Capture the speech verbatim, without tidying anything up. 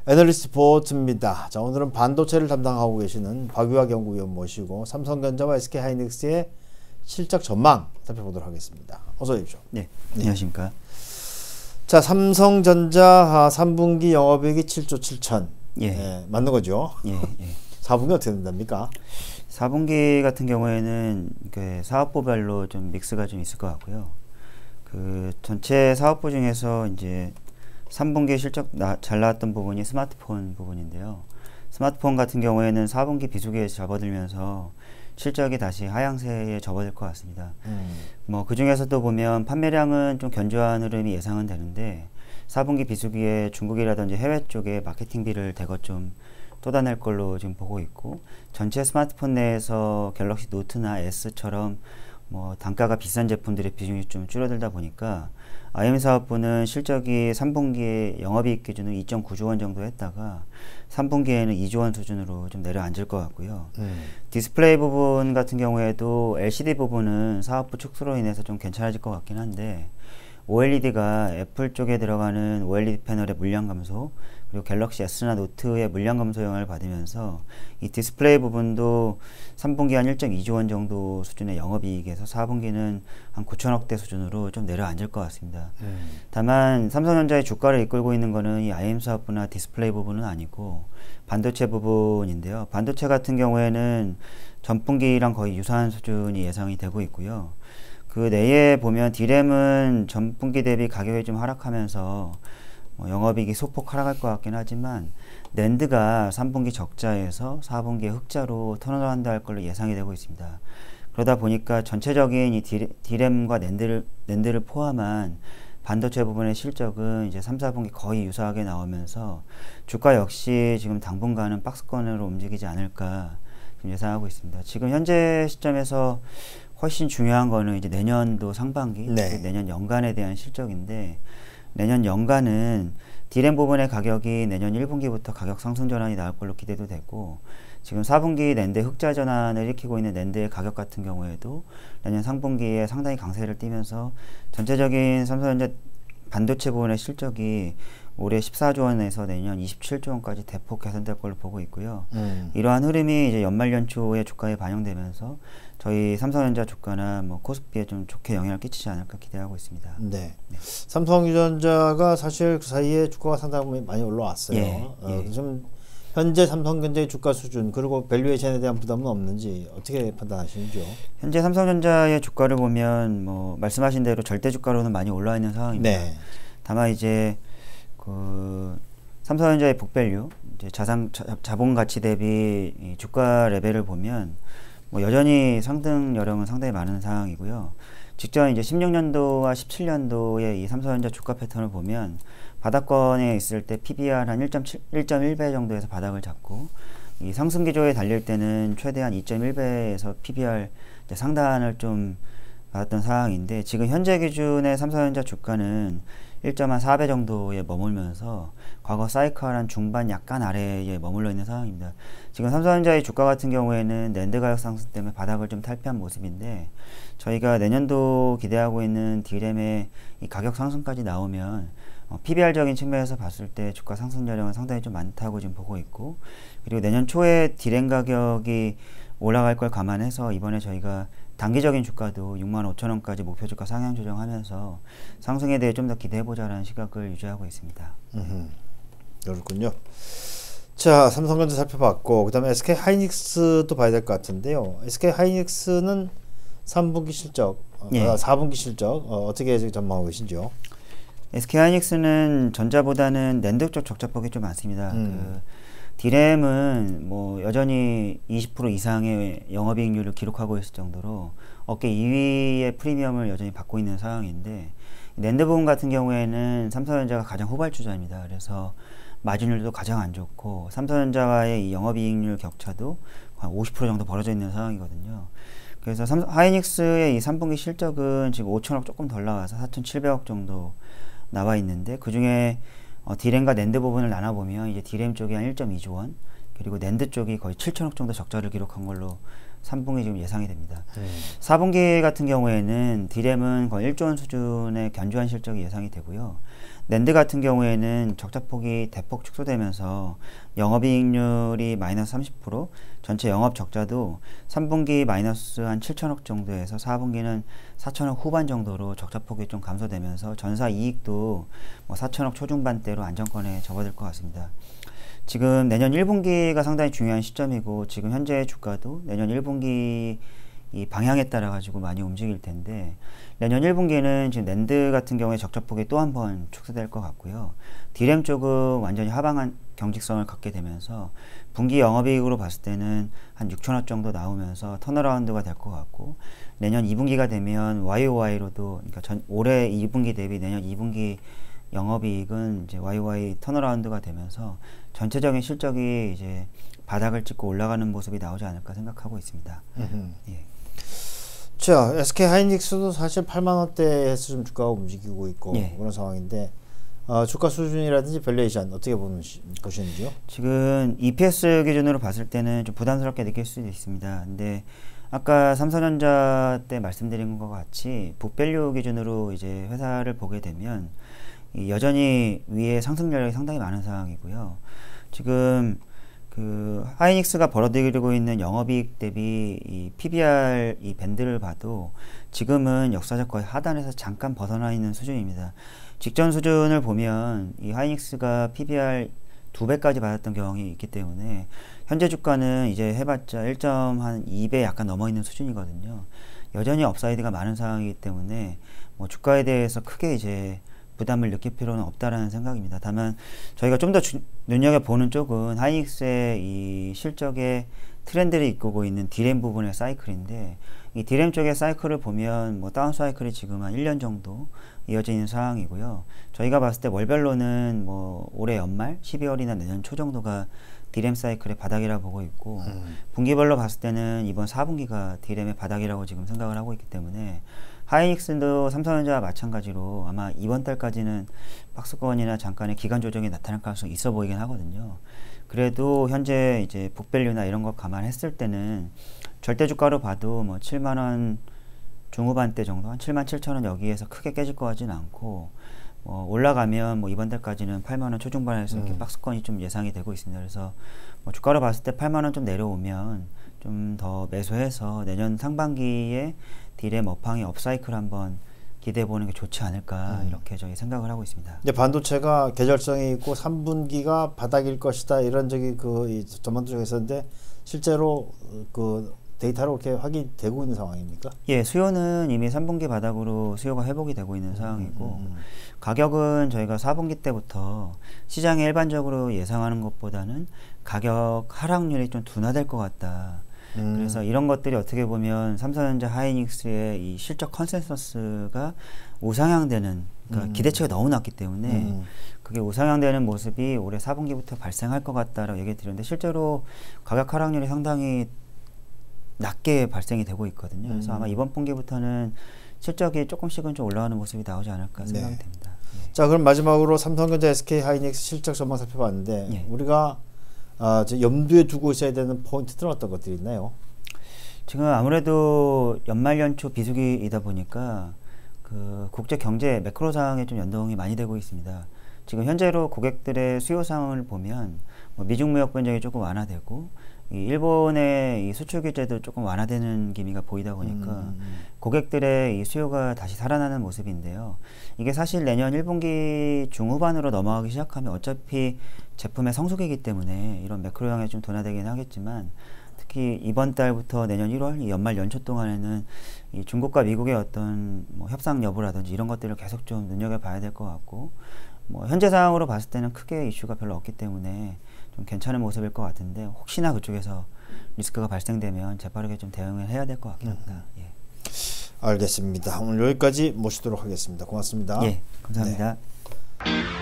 애널리스트 보트입니다. 자, 오늘은 반도체를 담당하고 계시는 박유학 연구위원 모시고 삼성전자와 에스케이하이닉스의 실적 전망 살펴보도록 하겠습니다. 어서 오십시오. 네, 안녕하십니까. 자, 삼성전자 삼 분기 영업이익이 칠조 칠천. 예. 네, 맞는 거죠? 예, 예. 사 분기 어떻게 된답니까? 사 분기 같은 경우에는 그 사업부별로 좀 믹스가 좀 있을 것 같고요. 그 전체 사업부 중에서 이제 삼 분기 실적 나, 잘 나왔던 부분이 스마트폰 부분인데요. 스마트폰 같은 경우에는 사 분기 비수기에 접어들면서 실적이 다시 하향세에 접어들 것 같습니다. 음. 뭐 그 중에서도 보면 판매량은 좀 견조한 흐름이 예상은 되는데 사 분기 비수기에 중국이라든지 해외 쪽에 마케팅비를 대거 좀 쏟아낼 걸로 지금 보고 있고, 전체 스마트폰 내에서 갤럭시 노트나 S처럼 뭐 단가가 비싼 제품들의 비중이 좀 줄어들다 보니까 아이엠 사업부는 실적이 삼 분기에 영업이익 기준으로 이점 구조 원 정도 했다가 삼 분기에는 이조 원 수준으로 좀 내려앉을 것 같고요. 음. 디스플레이 부분 같은 경우에도 엘시디 부분은 사업부 축소로 인해서 좀 괜찮아질 것 같긴 한데, 오엘이디가 애플 쪽에 들어가는 오엘이디 패널의 물량 감소, 그리고 갤럭시 S나 노트의 물량 감소 영향을 받으면서 이 디스플레이 부분도 삼 분기 한 일점 이조 원 정도 수준의 영업이익에서 사 분기는 한 구천억대 수준으로 좀 내려앉을 것 같습니다. 음. 다만 삼성전자의 주가를 이끌고 있는 거는 이 아이엠 사업부나 디스플레이 부분은 아니고 반도체 부분인데요. 반도체 같은 경우에는 전분기랑 거의 유사한 수준이 예상이 되고 있고요. 그 내에 보면 디램은 전분기 대비 가격이 좀 하락하면서 뭐 영업이익이 소폭 하락할 것 같긴 하지만 낸드가 삼 분기 적자에서 사 분기에 흑자로 턴어라운드 할 걸로 예상이 되고 있습니다. 그러다 보니까 전체적인 이 디램과 낸드를, 낸드를 포함한 반도체 부분의 실적은 이제 삼, 사 분기 거의 유사하게 나오면서 주가 역시 지금 당분간은 박스권으로 움직이지 않을까 예상하고 있습니다. 지금 현재 시점에서 훨씬 중요한 거는 이제 내년도 상반기, 네. 내년 연간에 대한 실적인데, 내년 연간은 디램 부분의 가격이 내년 일 분기부터 가격 상승 전환이 나올 걸로 기대도 되고, 지금 사 분기 낸드 흑자 전환을 일으키고 있는 낸드의 가격 같은 경우에도 내년 상분기에 상당히 강세를 띠면서 전체적인 삼성전자 반도체 부분의 실적이 올해 십사조 원에서 내년 이십칠조 원까지 대폭 개선될 걸로 보고 있고요. 음. 이러한 흐름이 이제 연말 연초에 주가에 반영되면서 저희 삼성전자 주가나 뭐 코스피에 좀 좋게 영향을 끼치지 않을까 기대하고 있습니다. 네. 네. 삼성전자가 사실 그 사이에 주가가 상당히 많이 올라왔어요. 예, 어, 예. 좀 현재 삼성전자의 주가 수준 그리고 밸류에이션에 대한 부담은 없는지 어떻게 판단하시는지요? 현재 삼성전자의 주가를 보면 뭐 말씀하신 대로 절대 주가로는 많이 올라와 있는 상황입니다. 네. 다만 이제 그 삼성전자의 북밸류, 이제 자산 자, 자본 가치 대비 이 주가 레벨을 보면 뭐 여전히 상승 여력은 상당히 많은 상황이고요. 직전 이제 십육 년도와 십칠 년도의 이 삼성전자 주가 패턴을 보면 바닥권에 있을 때 피비알 한 일 점 일 배 정도에서 바닥을 잡고, 이 상승 기조에 달릴 때는 최대한 이 점 일 배에서 피비알 이제 상단을 좀 받았던 상황인데, 지금 현재 기준의 삼성전자 주가는 일 점 사 배 정도에 머물면서 과거 사이클 한 중반 약간 아래에 머물러 있는 상황입니다. 지금 삼성전자의 주가 같은 경우에는 낸드 가격 상승 때문에 바닥을 좀 탈피한 모습인데, 저희가 내년도 기대하고 있는 디램의 이 가격 상승까지 나오면 어, 피비알적인 측면에서 봤을 때 주가 상승 여력은 상당히 좀 많다고 지금 보고 있고, 그리고 내년 초에 디램 가격이 올라갈 걸 감안해서 이번에 저희가 단기적인 주가도 육만 오천 원까지 목표 주가 상향 조정하면서 상승에 대해 좀 더 기대해보자라는 시각을 유지하고 있습니다. 음, 그렇군요. 자, 삼성전자 살펴봤고, 그 다음에 에스케이하이닉스도 봐야 될 것 같은데요. 에스케이하이닉스는 삼 분기 실적, 예. 어, 사 분기 실적 어, 어떻게 전망하고 계신지요? 에스케이하이닉스는 전자보다는 낸드 쪽 적자폭이 좀 많습니다. 음. 그 디램은 뭐 여전히 이십 퍼센트 이상의 영업이익률을 기록하고 있을 정도로 업계 이 위의 프리미엄을 여전히 받고 있는 상황인데, 낸드 부분 같은 경우에는 삼성전자가 가장 후발주자입니다. 그래서 마진율도 가장 안 좋고 삼성전자와의 이 영업이익률 격차도 한 오십 퍼센트 정도 벌어져 있는 상황이거든요. 그래서 삼, 하이닉스의 이 삼 분기 실적은 지금 오천억 조금 덜 나와서 사천칠백억 정도 나와 있는데, 그 중에 어, 디램과 낸드 부분을 나눠보면 이제 디램 쪽이 한 일 점 이조 원, 그리고 낸드 쪽이 거의 칠천억 정도 적자를 기록한 걸로 삼 분기 지금 예상이 됩니다. 음. 사 분기 같은 경우에는 디램은 거의 일조 원 수준의 견조한 실적이 예상이 되고요. 낸드 같은 경우에는 적자폭이 대폭 축소되면서 영업이익률이 마이너스 삼십 퍼센트, 전체 영업 적자도 삼 분기 마이너스 한 칠천억 정도에서 사 분기는 사천억 후반 정도로 적자폭이 좀 감소되면서 전사 이익도 뭐 사천억 초중반대로 안정권에 접어들 것 같습니다. 지금 내년 일 분기가 상당히 중요한 시점이고 지금 현재 주가도 내년 일 분기 이 방향에 따라 가지고 많이 움직일 텐데 내년 일 분기는 지금 낸드 같은 경우에 적자폭이 또 한 번 축소될 것 같고요. 디램 쪽은 완전히 하방한 경직성을 갖게 되면서 분기 영업이익으로 봤을 때는 한 육천억 정도 나오면서 턴어라운드가 될 것 같고 내년 이 분기가 되면 와이오와이로도 그러니까 전 올해 이 분기 대비 내년 이 분기 영업이익은 이제 와이오와이 턴어라운드가 되면서 전체적인 실적이 이제 바닥을 찍고 올라가는 모습이 나오지 않을까 생각하고 있습니다. 예. 자, 에스케이하이닉스도 사실 팔만 원대에서 좀 주가가 움직이고 있고 예. 그런 상황인데 어, 주가 수준이라든지 밸류에이션 어떻게 보는, 보시는지요? 지금 이피에스 기준으로 봤을 때는 좀 부담스럽게 느낄 수도 있습니다. 근데 아까 삼성전자 때 말씀드린 것과 같이 북밸류 기준으로 이제 회사를 보게 되면 이 여전히 위에 상승 여력이 상당히 많은 상황이고요. 지금 그 하이닉스가 벌어들이고 있는 영업이익 대비 이 피비알 이 밴드를 봐도 지금은 역사적 거의 하단에서 잠깐 벗어나 있는 수준입니다. 직전 수준을 보면 이 하이닉스가 피비알 두 배까지 받았던 경험이 있기 때문에 현재 주가는 이제 해봤자 일 점 이 배 약간 넘어 있는 수준이거든요. 여전히 업사이드가 많은 상황이기 때문에 뭐 주가에 대해서 크게 이제 부담을 느낄 필요는 없다라는 생각입니다. 다만 저희가 좀 더 눈여겨보는 쪽은 하이닉스의 이 실적의 트렌드를 이끌고 있는 디램 부분의 사이클인데 이 디램 쪽의 사이클을 보면 뭐 다운 사이클이 지금 한 일 년 정도 이어져 있는 상황이고요. 저희가 봤을 때 월별로는 뭐 올해 연말 십이월이나 내년 초 정도가 디램 사이클의 바닥이라고 보고 있고 음. 분기별로 봤을 때는 이번 사 분기가 디램의 바닥이라고 지금 생각을 하고 있기 때문에 하이닉스도 삼성전자와 마찬가지로 아마 이번 달까지는 박스권이나 잠깐의 기간 조정이 나타날 가능성이 있어 보이긴 하거든요. 그래도 현재 이제 북밸류나 이런 거 감안했을 때는 절대 주가로 봐도 뭐 칠만 원 중후반대 정도, 한 칠만 칠천 원 여기에서 크게 깨질 것 같지는 않고 어, 올라가면 뭐 이번 달까지는 팔만 원 초중반에서 이렇게 음. 박스권이 좀 예상이 되고 있습니다. 그래서 뭐 주가로 봤을 때 팔만 원 좀 내려오면 좀 더 매수해서 내년 상반기에 디램 업황의 업사이클 한번 기대해 보는 게 좋지 않을까 음. 이렇게 저희 생각을 하고 있습니다. 이제 반도체가 계절성이 있고 삼 분기가 바닥일 것이다 이런 적이 그 전망도 중에 있었는데 실제로 그 데이터로 이렇게 확인되고 있는 상황입니까? 예, 수요는 이미 삼 분기 바닥으로 수요가 회복이 되고 있는 음, 상황이고 음, 음. 가격은 저희가 사 분기 때부터 시장에 일반적으로 예상하는 것보다는 가격 하락률이 좀 둔화될 것 같다. 음. 그래서 이런 것들이 어떻게 보면 삼성전자 하이닉스의 이 실적 컨센서스가 우상향되는 그러니까 음. 기대치가 너무 낮기 때문에 음. 그게 우상향되는 모습이 올해 사 분기부터 발생할 것 같다라고 얘기 드렸는데 실제로 가격 하락률이 상당히 낮게 발생이 되고 있거든요. 그래서 음. 아마 이번 분기부터는 실적이 조금씩은 좀 올라가는 모습이 나오지 않을까 생각이 네. 됩니다. 예. 자, 그럼 마지막으로 삼성전자, 에스케이하이닉스 실적 전망 살펴봤는데 예. 우리가 아, 염두에 두고 있어야 되는 포인트들은 어떤 것들이 있나요? 지금 아무래도 연말 연초 비수기이다 보니까 그 국제 경제 매크로 상황에 좀 연동이 많이 되고 있습니다. 지금 현재로 고객들의 수요 상황을 보면 뭐 미중 무역 분쟁이 조금 완화되고 이 일본의 이 수출 규제도 조금 완화되는 기미가 보이다 보니까 음. 고객들의 이 수요가 다시 살아나는 모습인데요. 이게 사실 내년 일 분기 중후반으로 넘어가기 시작하면 어차피 제품의 성수기이기 때문에 이런 매크로 영향이 좀 둔화되긴 하겠지만 특히 이번 달부터 내년 일월 이 연말 연초 동안에는 이 중국과 미국의 어떤 뭐 협상 여부라든지 이런 것들을 계속 좀 눈여겨봐야 될 것 같고 뭐 현재 상황으로 봤을 때는 크게 이슈가 별로 없기 때문에 좀 괜찮은 모습일 것 같은데 혹시나 그쪽에서 리스크가 발생되면 재빠르게 좀 대응을 해야 될 것 같긴 합니다. 음. 예. 알겠습니다. 오늘 여기까지 모시도록 하겠습니다. 고맙습니다. 예, 감사합니다. 네.